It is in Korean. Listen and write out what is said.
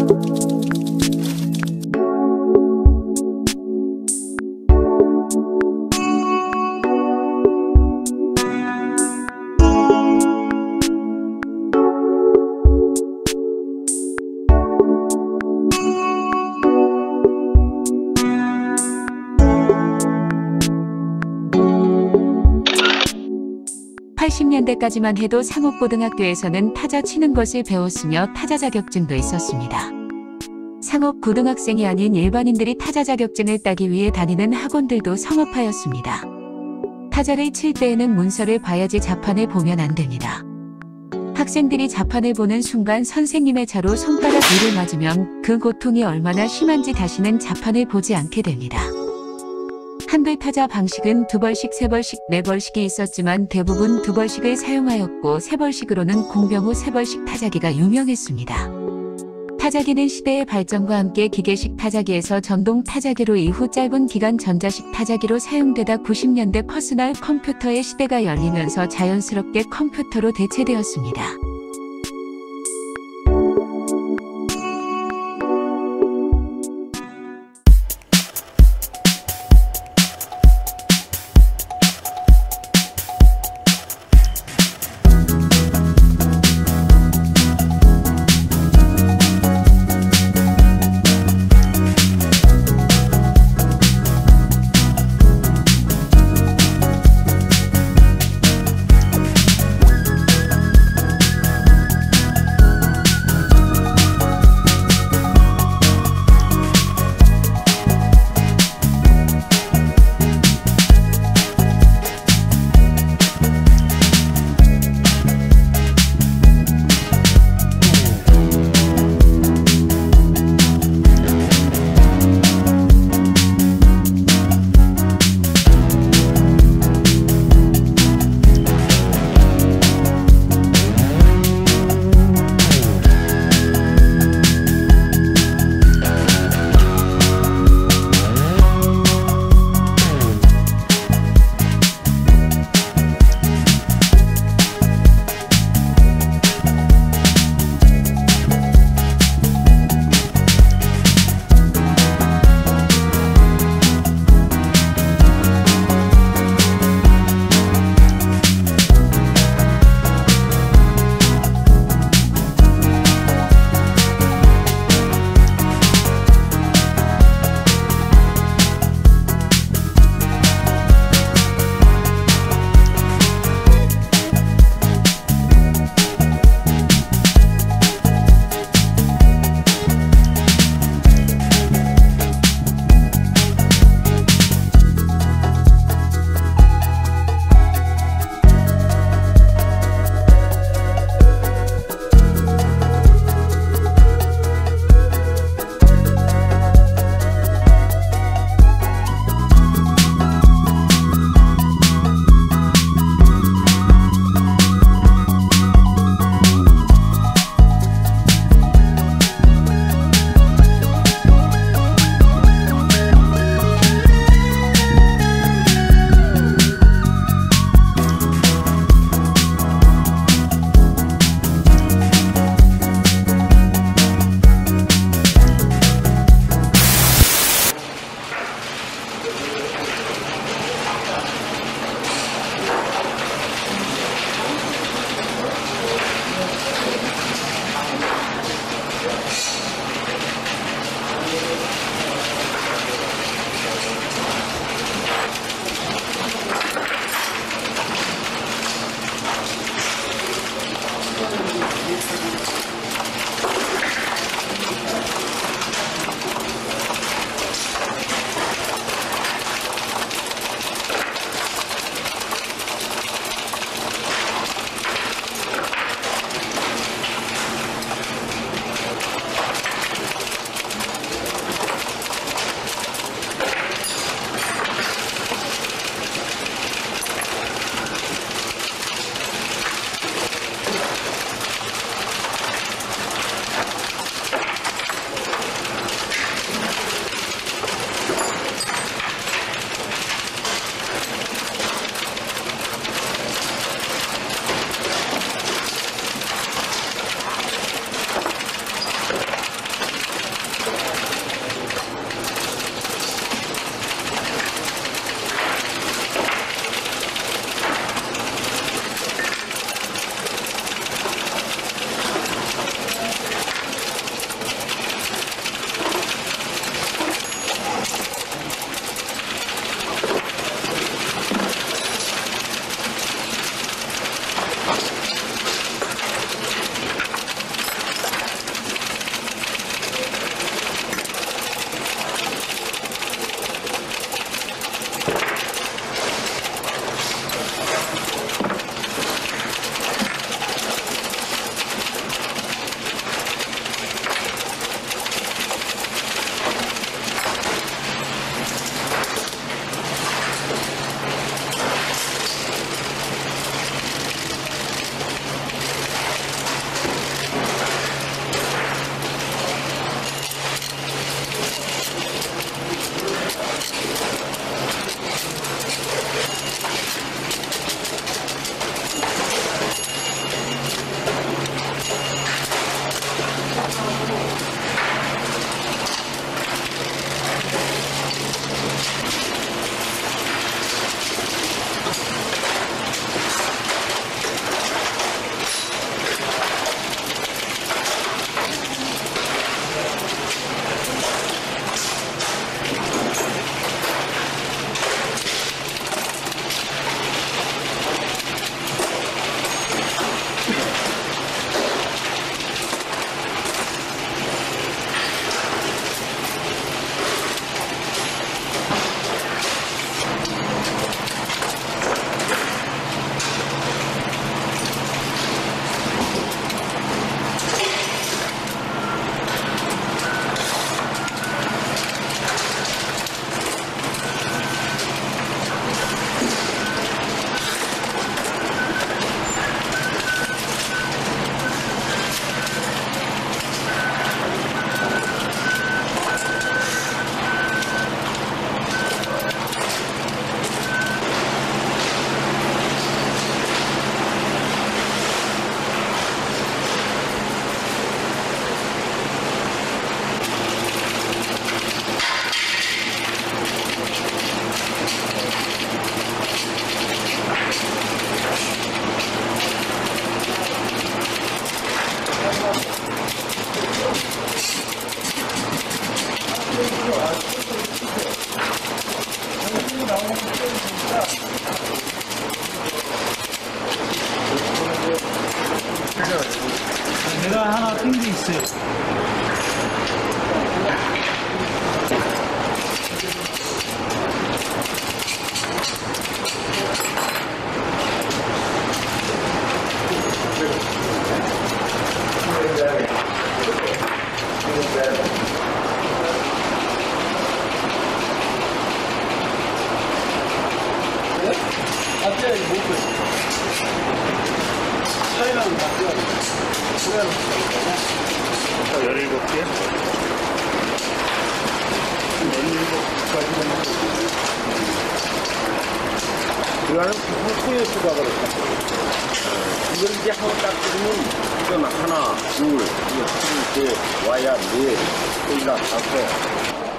(80년대까지만) 해도 상업고등학교에서는 타자 치는 것을 배웠으며 타자 자격증도 있었습니다. 상업고등학생이 아닌 일반인들이 타자 자격증을 따기 위해 다니는 학원들도 성업하였습니다. 타자를 칠 때에는 문서를 봐야지 자판을 보면 안 됩니다. 학생들이 자판을 보는 순간 선생님의 자로 손가락 위를 맞으면 그 고통이 얼마나 심한지 다시는 자판을 보지 않게 됩니다. 한글 타자 방식은 2벌씩, 3벌씩, 4벌씩이 있었지만 대부분 2벌씩을 사용하였고 3벌씩으로는 공병우 3벌씩 타자기가 유명했습니다. 타자기는 시대의 발전과 함께 기계식 타자기에서 전동 타자기로 이후 짧은 기간 전자식 타자기로 사용되다 90년대 퍼스널 컴퓨터의 시대가 열리면서 자연스럽게 컴퓨터로 대체되었습니다. 앞에 못 차이랑 맞춰야 돼. 17개? 17가지는 그거는 후에 수가 그렇다. 이걸 이제 하고 딱 들으면 이건 하나, 둘, 이거 셋, 와야 넷, 거기다 다섯.